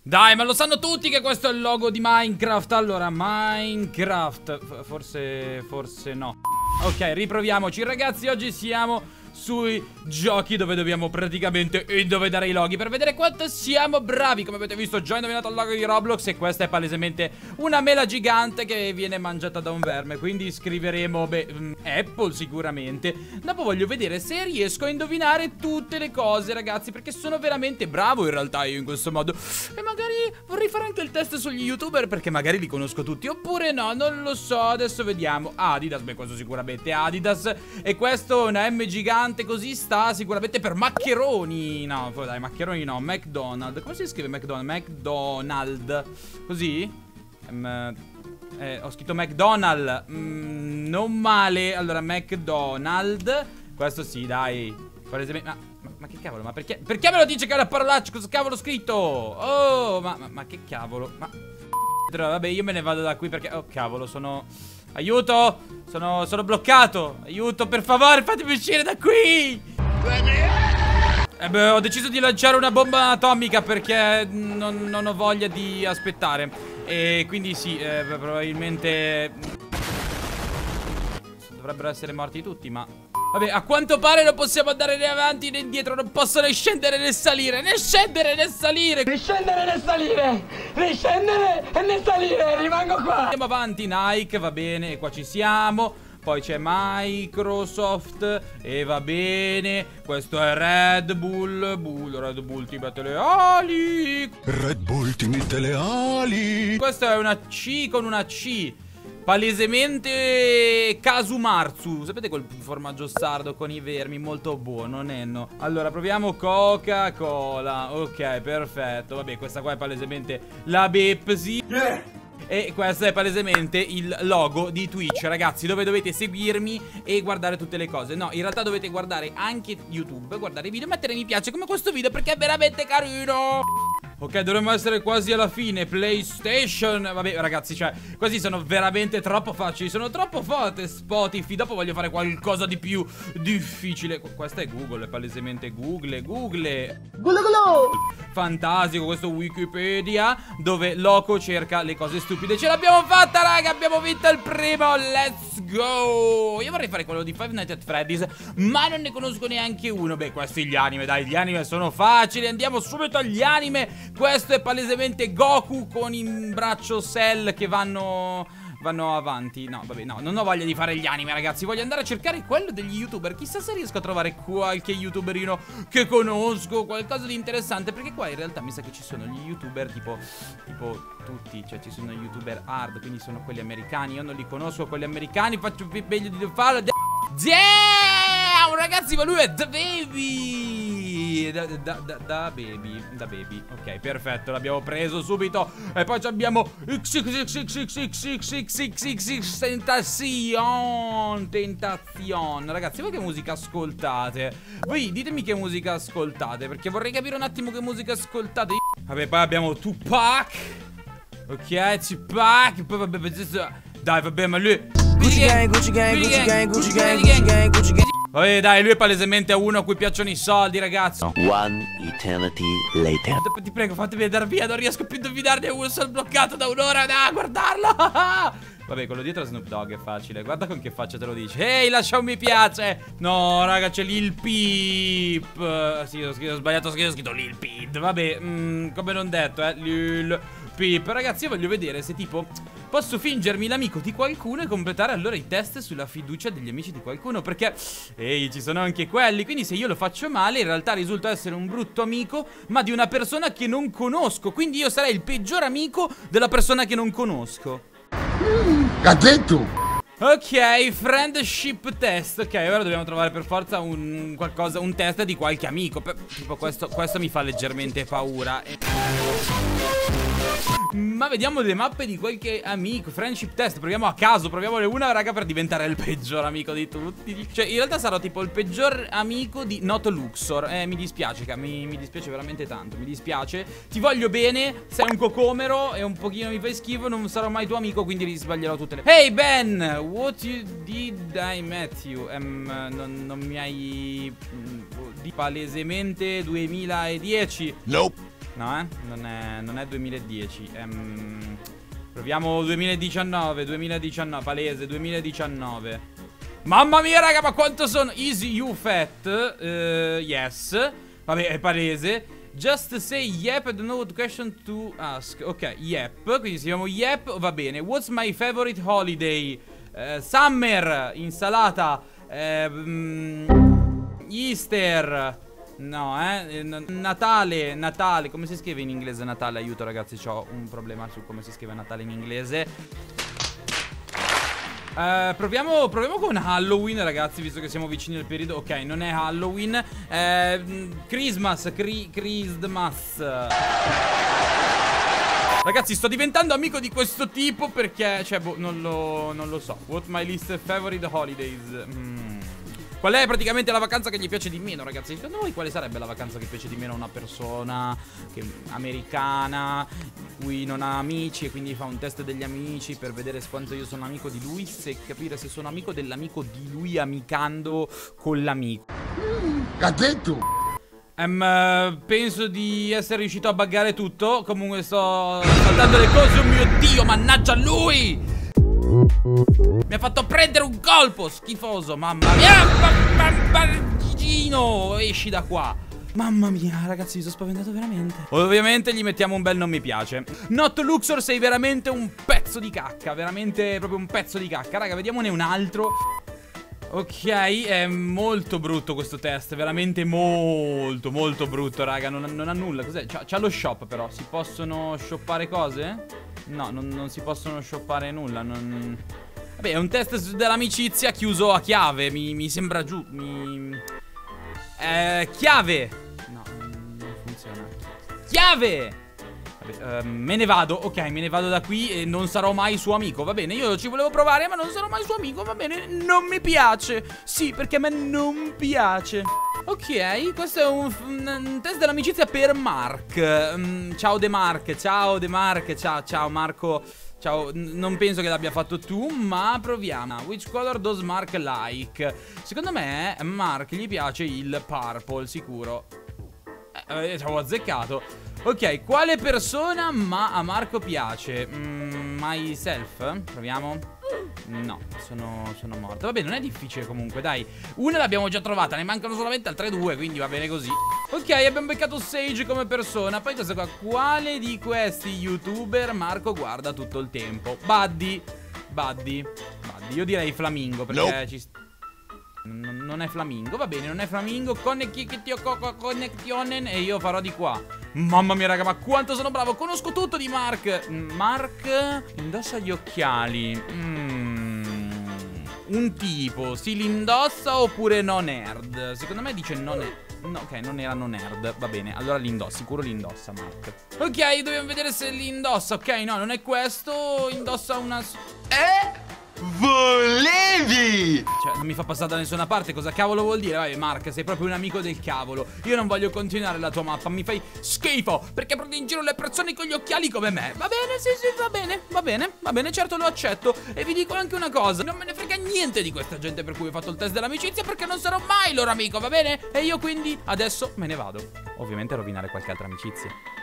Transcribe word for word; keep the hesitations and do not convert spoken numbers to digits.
Dai, ma lo sanno tutti che questo è il logo di Minecraft. Allora, Minecraft. Forse, forse no. Ok, riproviamoci ragazzi. Oggi siamo sui giochi dove dobbiamo praticamente indovinare i loghi per vedere quanto siamo bravi. Come avete visto, già indovinato il logo di Roblox. E questa è palesemente una mela gigante che viene mangiata da un verme. Quindi scriveremo, beh, Apple sicuramente. Dopo voglio vedere se riesco a indovinare tutte le cose, ragazzi, perché sono veramente bravo in realtà io in questo modo. E magari vorrei fare anche il test sugli YouTuber, perché magari li conosco tutti. Oppure no, non lo so, adesso vediamo. Adidas, beh, questo sicuramente Adidas. E questo è una M gigante, così sta sicuramente per maccheroni. No, dai, maccheroni no, McDonald's. Come si scrive McDonald's? McDonald's. Così? Um, eh, ho scritto McDonald's. mm, Non male. Allora, McDonald's. Questo sì, dai. Per esempio, ma, ma, ma che cavolo? Ma perché? Perché me lo dice che è una parolaccia? Cosa cavolo ho scritto? Oh, ma, ma, ma che cavolo? Ma vabbè, io me ne vado da qui perché... Oh, cavolo, sono... Aiuto! Sono, sono bloccato! Aiuto, per favore, fatemi uscire da qui! Eh beh, ho deciso di lanciare una bomba atomica perché non, non ho voglia di aspettare. E quindi sì, eh, probabilmente... dovrebbero essere morti tutti, ma... Vabbè, a quanto pare non possiamo andare né avanti né indietro. Non posso né scendere né salire. Né scendere né salire. Né scendere né salire. Né scendere e né salire. Rimango qua. Andiamo avanti, Nike, va bene. E qua ci siamo. Poi c'è Microsoft. E va bene. Questo è Red Bull. Bull, Red Bull ti mette le ali. Red Bull ti mette le ali. Questo è una C con una C. Palesemente Kasumarzu. Sapete quel formaggio sardo con i vermi? Molto buono, nenno. Allora, proviamo Coca-Cola. Ok, perfetto. Vabbè, questa qua è palesemente la Pepsi. E questo è palesemente il logo di Twitch, ragazzi, dove dovete seguirmi e guardare tutte le cose. No, in realtà dovete guardare anche YouTube, guardare i video, mettere mi piace come questo video perché è veramente carino. Ok, dovremmo essere quasi alla fine. PlayStation. Vabbè, ragazzi, cioè, questi sono veramente troppo facili. Sono troppo forti. Spotify. Dopo voglio fare qualcosa di più difficile. Questa è Google, è palesemente Google. Google. Google. Fantastico questo Wikipedia, dove Loco cerca le cose stupide. Ce l'abbiamo fatta, raga. Abbiamo vinto il primo. Let's go. Io vorrei fare quello di Five Nights at Freddy's, ma non ne conosco neanche uno. Beh, questi gli anime, dai, gli anime sono facili. Andiamo subito agli anime. Questo è palesemente Goku con in braccio Cell che vanno... vanno avanti. No, vabbè, no, non ho voglia di fare gli anime, ragazzi. Voglio andare a cercare quello degli YouTuber. Chissà se riesco a trovare qualche YouTuberino che conosco, qualcosa di interessante, perché qua in realtà mi sa che ci sono gli YouTuber tipo... tipo tutti, cioè ci sono YouTuber hard, quindi sono quelli americani. Io non li conosco, quelli americani. Faccio meglio di farlo. Damn, ragazzi, ma lui è Da Baby. Da, da, da, da Baby. Da Baby. Ok, perfetto, l'abbiamo preso subito. E poi abbiamo Tentazion. Tentazion. Ragazzi, voi che musica ascoltate? Voi ditemi che musica ascoltate, perché vorrei capire un attimo che musica ascoltate. Vabbè, poi abbiamo Tupac. Ok, Tupac. Poi vabbè, dai, vabbè, ma lui... Gucci gang, Gucci gang, Gucci gang, Gucci gang, Gucci gang, Gucci gang. Vabbè, dai, lui è palesemente uno a cui piacciono i soldi, ragazzi. One eternity later. Ti prego, fatemi andare via, non riesco più a indovinarne uno, sono bloccato da un'ora, da guardarlo. Vabbè, quello dietro è Snoop Dogg, è facile. Guarda con che faccia te lo dice. Ehi, lascia un mi piace. No, raga, c'è Lil Peep. Sì, ho, scritto, ho sbagliato, ho scritto Lil Peep. Vabbè, mm, come non detto, eh Lil Peep. Ragazzi, io voglio vedere se tipo posso fingermi l'amico di qualcuno e completare allora i test sulla fiducia degli amici di qualcuno. Perché, ehi, ci sono anche quelli. Quindi se io lo faccio male, in realtà risulta essere un brutto amico, ma di una persona che non conosco. Quindi io sarei il peggior amico della persona che non conosco. L'ha detto! Ok, friendship test. Ok, ora dobbiamo trovare per forza un qualcosa, un test di qualche amico. Per, tipo questo, questo mi fa leggermente paura. E... ma vediamo le mappe di qualche amico. Friendship test, proviamo a caso. Proviamone una, raga, per diventare il peggior amico di tutti. Cioè, in realtà sarò tipo il peggior amico di Not Luxor. Eh, mi dispiace, mi, mi dispiace veramente tanto. Mi dispiace. Ti voglio bene. Sei un cocomero e un pochino mi fai schifo. Non sarò mai tuo amico, quindi risbaglierò tutte le... Hey Ben, what you did I met you? Um, non, non mi hai... di palesemente duemiladieci. Nope. No, eh? Non è, non è duemiladieci. Ehm, proviamo duemiladiciannove, duemiladiciannove, palese, duemiladiciannove. Mamma mia, raga, ma quanto sono? Easy you fat. Uh, yes. Vabbè, è palese. Just say yep, I don't know what question to ask. Ok, yep, quindi se chiamiamo yep, va bene. What's my favorite holiday? Uh, summer, insalata, uh, mm, Easter. No, eh, Natale, Natale. Come si scrive in inglese Natale? Aiuto ragazzi, ho un problema su come si scrive Natale in inglese. Uh, proviamo, proviamo con Halloween, ragazzi, visto che siamo vicini al periodo. Ok, non è Halloween. uh, Christmas, cri Christmas. Ragazzi, sto diventando amico di questo tipo perché, cioè, boh, non lo, non lo so. What my least favorite holidays? mm. Qual è praticamente la vacanza che gli piace di meno, ragazzi? Secondo voi quale sarebbe la vacanza che piace di meno a una persona che, americana, in cui non ha amici e quindi fa un test degli amici per vedere quanto io sono amico di lui, se capire se sono amico dell'amico di lui amicando con l'amico. L'ha detto! Um, penso di essere riuscito a buggare tutto. Comunque sto saltando le cose. Oh mio Dio, mannaggia lui! Mi ha fatto prendere un colpo, schifoso, mamma mia. Bambagino, esci da qua. Mamma mia, ragazzi, mi sono spaventato veramente. Ovviamente gli mettiamo un bel non mi piace. Not Luxor, sei veramente un pezzo di cacca. Veramente proprio un pezzo di cacca. Raga, vediamone un altro. Ok, è molto brutto questo test. Veramente molto, molto brutto, raga. Non, non ha nulla. Cos'è? C'ha lo shop però. Si possono shoppare cose? No, non, non si possono shoppare nulla. Non... Vabbè, è un test dell'amicizia chiuso a chiave. Mi, mi sembra giù. Mi... Eh, chiave. No, non funziona. Chiave. Vabbè, uh, me ne vado. Ok, me ne vado da qui e non sarò mai suo amico. Va bene, io ci volevo provare, ma non sarò mai suo amico. Va bene, non mi piace. Sì, perché a me non piace. Ok, questo è un, un test dell'amicizia per Mark. um, Ciao De Mark. Ciao De Mark. Ciao, ciao Marco. Ciao, non penso che l'abbia fatto tu, ma proviamo. Which color does Mark like? Secondo me Mark gli piace il purple, sicuro. Eh, ci avevo azzeccato. Ok, quale persona ma a Marco piace? Mm, myself? Proviamo? No, sono, sono morto. Vabbè, non è difficile comunque, dai. Una l'abbiamo già trovata, ne mancano solamente altre due, quindi va bene così. Ok, abbiamo beccato Sage come persona. Poi cosa qua? Quale di questi youtuber Marco guarda tutto il tempo? Buddy. Buddy. Buddy. Io direi Flamingo, perché nope. ci sta. Non, non è Flamingo, va bene, non è Flamingo. Connectionen. E io farò di qua. Mamma mia raga, ma quanto sono bravo. Conosco tutto di Mark. Mark indossa gli occhiali. mm. Un tipo, si li indossa oppure no nerd? Secondo me dice non è. No, ok, non erano nerd. Va bene, allora li indossa, sicuro li indossa Mark. Ok, dobbiamo vedere se li indossa. Ok, no, non è questo. Indossa una... Eh? Volevi! Cioè, non mi fa passare da nessuna parte. Cosa cavolo vuol dire? Vai, Mark, sei proprio un amico del cavolo. Io non voglio continuare la tua mappa. Mi fai schifo, perché prendi in giro le persone con gli occhiali come me. Va bene, sì, sì, va bene, va bene, va bene, certo lo accetto. E vi dico anche una cosa: non me ne frega niente di questa gente per cui ho fatto il test dell'amicizia, perché non sarò mai loro amico, va bene? E io quindi adesso me ne vado. Ovviamente a rovinare qualche altra amicizia.